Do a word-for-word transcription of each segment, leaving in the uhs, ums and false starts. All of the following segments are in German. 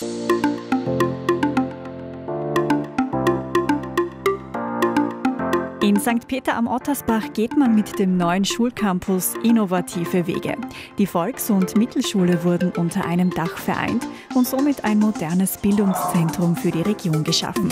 In Sankt Peter am Ottersbach geht man mit dem neuen Schulcampus innovative Wege. Die Volks- und Mittelschule wurden unter einem Dach vereint und somit ein modernes Bildungszentrum für die Region geschaffen.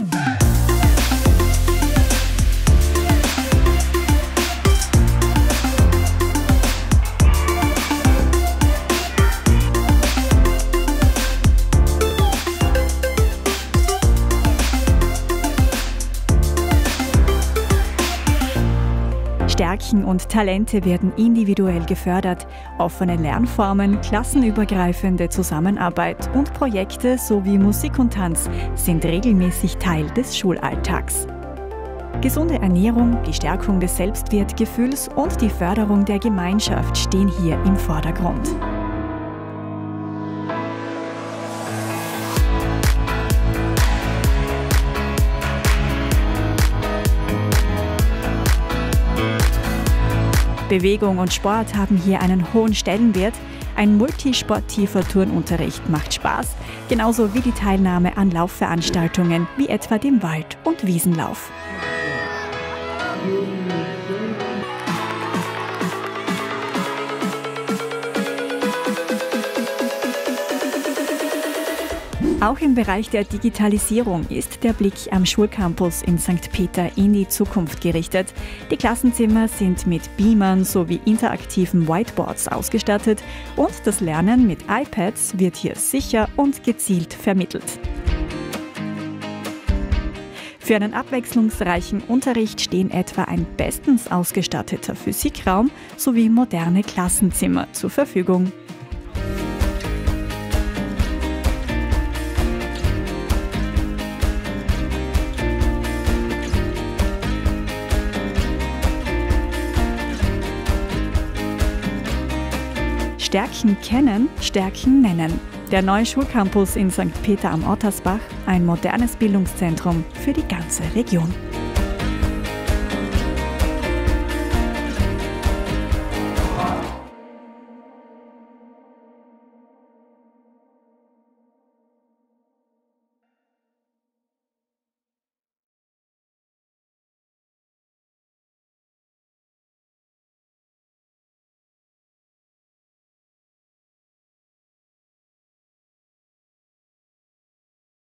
Stärken und Talente werden individuell gefördert. Offene Lernformen, klassenübergreifende Zusammenarbeit und Projekte sowie Musik und Tanz sind regelmäßig Teil des Schulalltags. Gesunde Ernährung, die Stärkung des Selbstwertgefühls und die Förderung der Gemeinschaft stehen hier im Vordergrund. Bewegung und Sport haben hier einen hohen Stellenwert. Ein multisportiver Turnunterricht macht Spaß, genauso wie die Teilnahme an Laufveranstaltungen wie etwa dem Wald- und Wiesenlauf. Auch im Bereich der Digitalisierung ist der Blick am Schulcampus in Sankt Peter in die Zukunft gerichtet. Die Klassenzimmer sind mit Beamern sowie interaktiven Whiteboards ausgestattet und das Lernen mit iPads wird hier sicher und gezielt vermittelt. Für einen abwechslungsreichen Unterricht stehen etwa ein bestens ausgestatteter Physikraum sowie moderne Klassenzimmer zur Verfügung. Stärken kennen, Stärken nennen. Der neue Schulcampus in Sankt Peter am Ottersbach, ein modernes Bildungszentrum für die ganze Region.